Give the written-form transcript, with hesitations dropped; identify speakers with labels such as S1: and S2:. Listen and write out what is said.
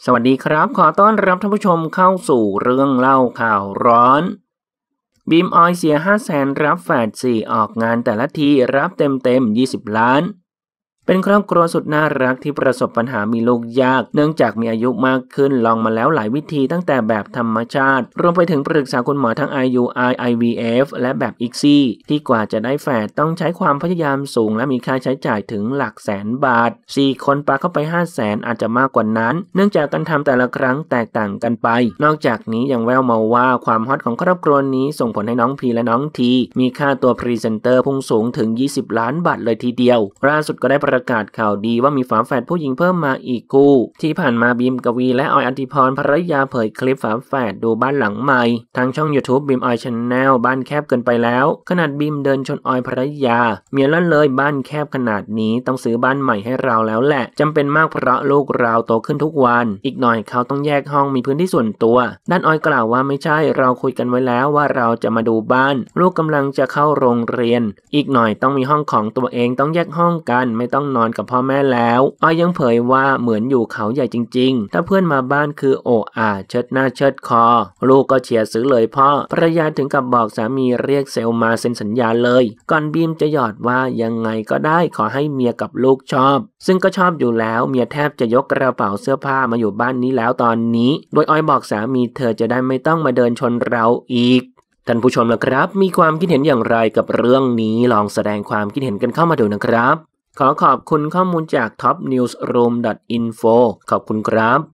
S1: สวัสดีครับขอต้อนรับท่านผู้ชมเข้าสู่เรื่องเล่าข่าวร้อนบีมออยเสีย500,000รับแฝด4ออกงานแต่ละทีรับเต็ม20 ล้านเป็นครอบครัวสุดน่ารักที่ประสบปัญหามีลูกยากเนื่องจากมีอายุมากขึ้นลองมาแล้วหลายวิธีตั้งแต่แบบธรรมชาติรวมไปถึงปรึกษาคุณหมอทั้ง IUI IVF และแบบ ICSI ที่กว่าจะได้แฝดต้องใช้ความพยายามสูงและมีค่าใช้จ่ายถึงหลักแสนบาท4คนปาเข้าไป500,000อาจจะมากกว่านั้นเนื่องจากการทำแต่ละครั้งแตกต่างกันไปนอกจากนี้ยังแววมาว่าความฮอตของครอบครัวนี้ส่งผลให้น้องพีและน้องทีมีค่าตัวพรีเซนเตอร์พุ่งสูงถึง20 ล้านบาทเลยทีเดียวล่าสุดก็ได้ประกาศข่าวดีว่ามีฝาแฝดผู้หญิงเพิ่มมาอีกคู่ที่ผ่านมาบีมกวีและออยอธิพรภรรยาเผยคลิปฝาแฝดดูบ้านหลังใหม่ทางช่อง YouTube บีมออย Channel บ้านแคบเกินไปแล้วขนาดบีมเดินชนออยภรรยาเมียลั่นเลยบ้านแคบขนาดนี้ต้องซื้อบ้านใหม่ให้เราแล้วแหละจำเป็นมากเพราะลูกเราโตขึ้นทุกวันอีกหน่อยเขาต้องแยกห้องมีพื้นที่ส่วนตัวด้านออยกล่าวว่าไม่ใช่เราคุยกันไว้แล้วว่าเราจะมาดูบ้านลูกกำลังจะเข้าโรงเรียนอีกหน่อยต้องมีห้องของตัวเองต้องแยกห้องกันไม่ต้องนอนกับพ่อแม่แล้วออยยังเผยว่าเหมือนอยู่เขาใหญ่จริงๆถ้าเพื่อนมาบ้านคือโอ้เชิดหน้าเชิดคอลูกก็เชียร์ซื้อเลยพ่อภรรยาถึงกับบอกสามีเรียกเซลมาเซ็นสัญญาเลยก่อนบีมจะหยอดว่ายังไงก็ได้ขอให้เมียกับลูกชอบซึ่งก็ชอบอยู่แล้วเมียแทบจะยกกระเป๋าเสื้อผ้ามาอยู่บ้านนี้แล้วตอนนี้โดยออยบอกสามีเธอจะได้ไม่ต้องมาเดินชนเราอีกท่านผู้ชมล่ะครับมีความคิดเห็นอย่างไรกับเรื่องนี้ลองแสดงความคิดเห็นกันเข้ามาดูนะครับขอขอบคุณข้อมูลจาก topnewsroom.info ขอบคุณครับ